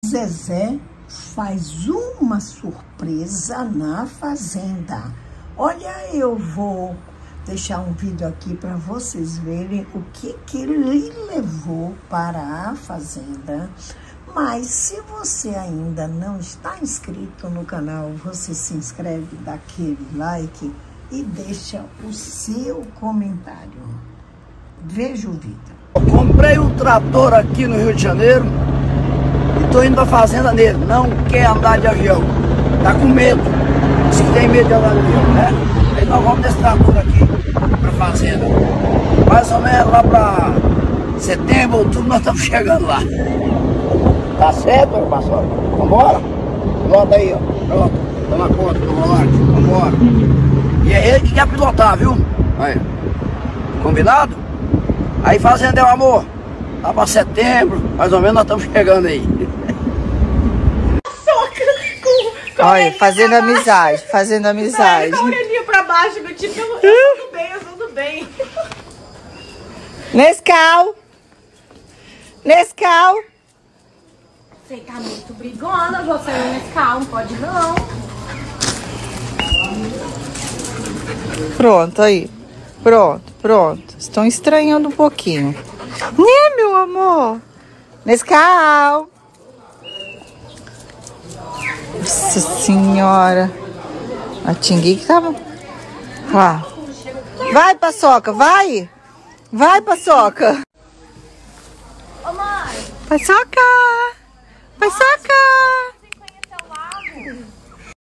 Zezé faz uma surpresa na fazenda. Olha, eu vou deixar um vídeo aqui para vocês verem o que ele levou para a fazenda. Mas se você ainda não está inscrito no canal, você se inscreve, dá aquele like e deixa o seu comentário. Veja o vídeo. Eu comprei um trator aqui no Rio de Janeiro e tô indo pra fazenda nele. Não quer andar de avião, tá com medo. Diz que tem medo de andar de avião, né? Aí nós vamos desse trator aqui pra fazenda. Mais ou menos lá pra setembro, outubro, nós estamos chegando lá. Tá certo, meu pastor? Vambora? Pilota aí, ó. Pronto. Toma conta do volante. Vambora. E é ele que quer pilotar, viu? Aí. Combinado? Aí fazenda, meu amor. Lá pra setembro, mais ou menos, nós estamos chegando aí. Olha, fazendo amizade, fazendo amizade. Com a orelhinha pra baixo, do tipo, eu sou do bem. Nescau! Nescau! Você tá muito brigona, você não Nescau, não pode não. Pronto, aí. Pronto, pronto. Estão estranhando um pouquinho. Né, meu amor? Nescau! Nossa senhora. A Tinguique tava... Lá. Vai, Paçoca, vai! Vai, Paçoca! Ô, mãe! Paçoca! Paçoca!